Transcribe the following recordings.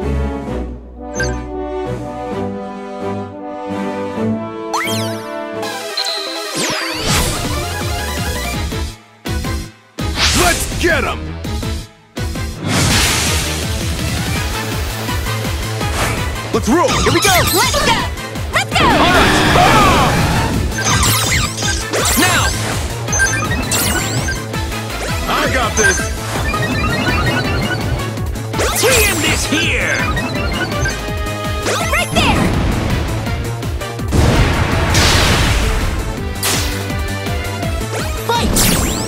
Let's get him! Let's roll! Here we go! Let's go! Let's go! All right! Now! I got this! We end this here! Right there! Fight!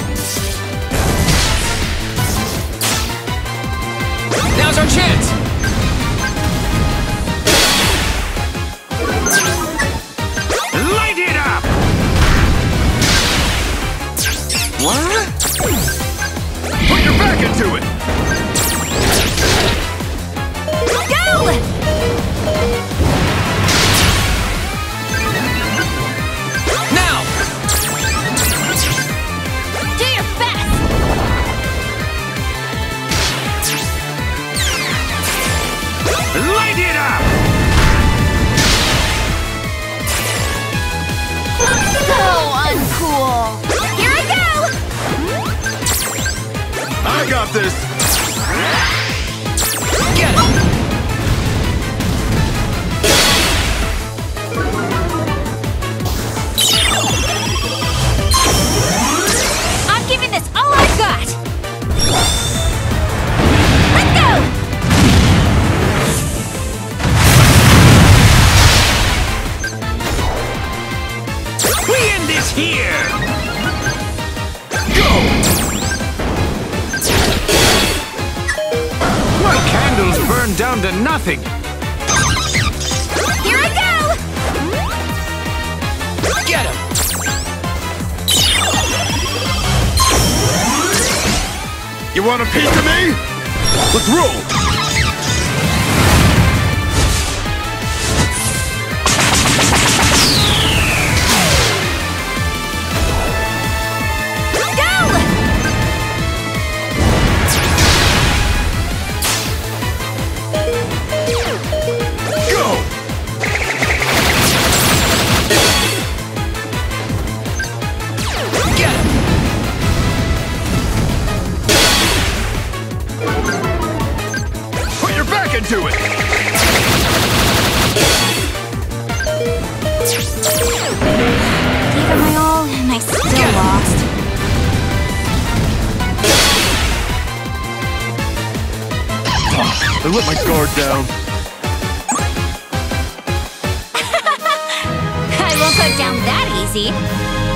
Now's our chance! Light it up! What? Put your back into it! Go! Now! Do your best! Light it up! So uncool! Here I go! I got this! Get it! I'm giving this all I've got! Let's go! We end this here! Go! My candles burn down to nothing! Here I go! Get him! You want a piece of me? Let's roll! Go! Go! Get him! Put your back into it! Gave it my all, and I still lost. I let my guard down. I won't go down that easy.